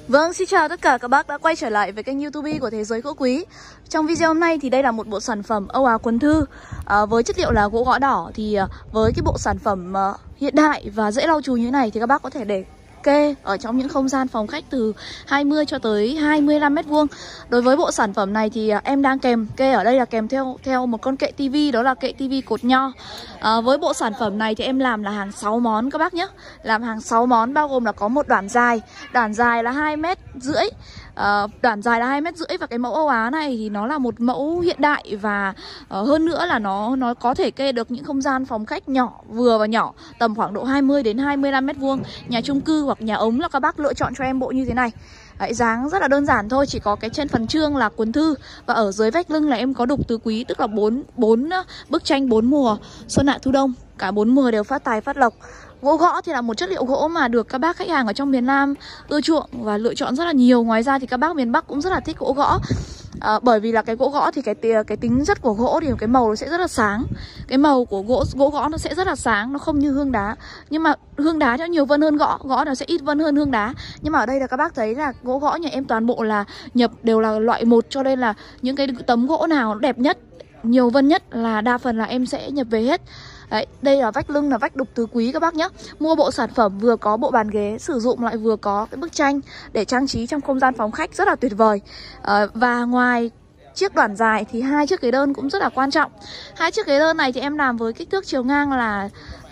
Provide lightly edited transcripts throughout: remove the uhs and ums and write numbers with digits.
Vâng, xin chào tất cả các bác đã quay trở lại với kênh YouTube của Thế Giới Gỗ Quý. Trong video hôm nay thì đây là một bộ sản phẩm Âu Á Quần Thư với chất liệu là gỗ gõ đỏ. Thì với cái bộ sản phẩm hiện đại và dễ lau chùi như thế này thì các bác có thể để kê ở trong những không gian phòng khách từ 20 cho tới 25 m². Đối với bộ sản phẩm này thì em đang kèm kê ở đây là kèm theo một con kệ tivi, đó là kệ tivi cột nho. Với bộ sản phẩm này thì em làm là hàng 6 món các bác nhé. Làm hàng 6 món bao gồm là có một đoạn dài là 2,5 m. Đoạn dài là 2,5 m và cái mẫu Âu Á này thì nó là một mẫu hiện đại và hơn nữa là nó có thể kê được những không gian phòng khách nhỏ, vừa và nhỏ, tầm khoảng độ 20 đến 25 m². Nhà chung cư hoặc nhà ống là các bác lựa chọn cho em bộ như thế này. Đấy, dáng rất là đơn giản thôi, chỉ có cái trên phần chương là cuốn thư và ở dưới vách lưng là em có đục tứ quý, tức là 4 bức tranh 4 mùa xuân hạ thu đông, cả 4 mùa đều phát tài phát lộc. Gỗ gõ thì là một chất liệu gỗ mà được các bác khách hàng ở trong miền Nam ưa chuộng và lựa chọn rất là nhiều. Ngoài ra thì các bác miền Bắc cũng rất là thích gỗ gõ. Bởi vì là cái gỗ gõ thì cái tính chất của gỗ thì cái màu nó sẽ rất là sáng. Cái màu của gỗ gõ nó sẽ rất là sáng, nó không như hương đá. Nhưng mà hương đá nó nhiều vân hơn gõ nó sẽ ít vân hơn hương đá. Nhưng mà ở đây là các bác thấy là gỗ gõ nhà em toàn bộ là nhập đều là loại 1, cho nên là những cái tấm gỗ nào nó đẹp nhất, nhiều vân nhất là đa phần là em sẽ nhập về hết. Đấy, đây là vách lưng là vách đục tứ quý các bác nhé. Mua bộ sản phẩm vừa có bộ bàn ghế sử dụng lại vừa có cái bức tranh để trang trí trong không gian phòng khách rất là tuyệt vời. Và ngoài chiếc đoạn dài thì 2 chiếc ghế đơn cũng rất là quan trọng. 2 chiếc ghế đơn này thì em làm với kích thước chiều ngang là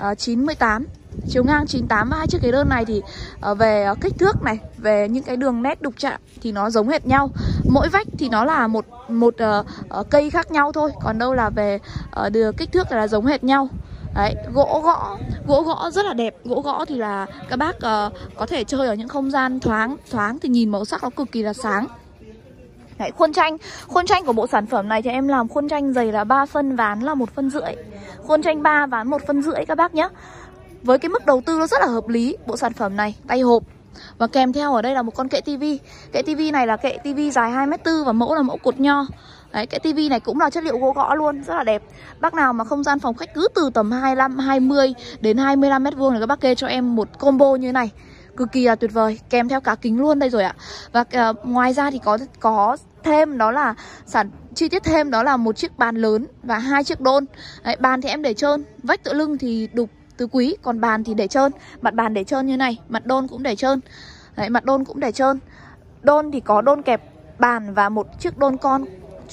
98, chiều ngang 98 và 2 chiếc ghế đơn này thì về kích thước này, về những cái đường nét đục chạm thì nó giống hệt nhau. Mỗi vách thì nó là một cây khác nhau thôi, còn đâu là về kích thước là giống hệt nhau. Đấy, gỗ gõ rất là đẹp. Gỗ gõ thì là các bác có thể chơi ở những không gian thoáng thì nhìn màu sắc nó cực kỳ là sáng. Đấy, khuôn tranh của bộ sản phẩm này thì em làm khuôn tranh dày là 3 phân, ván là 1,5 phân. Khuôn tranh 3 ván 1,5 phân các bác nhé. Với cái mức đầu tư nó rất là hợp lý. Bộ sản phẩm này tay hộp và kèm theo ở đây là một con kệ tivi. Kệ tivi này là kệ tivi dài 2,4 m và mẫu là mẫu cột nho. Đấy, kệ tivi này cũng là chất liệu gỗ gõ luôn, rất là đẹp. Bác nào mà không gian phòng khách cứ từ tầm 20 đến 25 m² thì các bác kê cho em một combo như thế này, cực kỳ là tuyệt vời, kèm theo cả kính luôn đây rồi ạ. Và ngoài ra thì có thêm đó là chi tiết thêm đó là một chiếc bàn lớn và 2 chiếc đôn. Đấy, bàn thì em để trơn, vách tựa lưng thì đục tứ quý, còn bàn thì để trơn, mặt bàn để trơn như này, mặt đôn cũng để trơn. Đấy, mặt đôn cũng để trơn. Đôn thì có đôn kẹp bàn và một chiếc đôn con.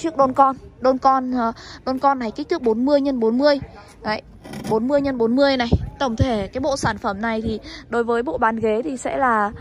Đôn con này kích thước 40 x 40. Đấy, 40 x 40 này. Tổng thể cái bộ sản phẩm này thì đối với bộ bàn ghế thì sẽ là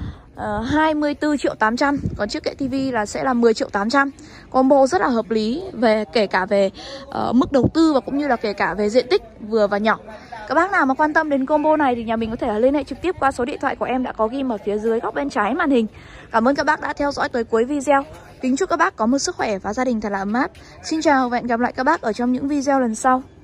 24.800.000, còn chiếc kệ tivi là sẽ là 10.800.000. Combo rất là hợp lý kể cả về mức đầu tư và cũng như là kể cả về diện tích vừa và nhỏ. Các bác nào mà quan tâm đến combo này thì nhà mình có thể liên hệ trực tiếp qua số điện thoại của em đã có ghi ở phía dưới góc bên trái màn hình. Cảm ơn các bác đã theo dõi tới cuối video. Kính chúc các bác có một sức khỏe và gia đình thật là ấm áp. Xin chào và hẹn gặp lại các bác ở trong những video lần sau.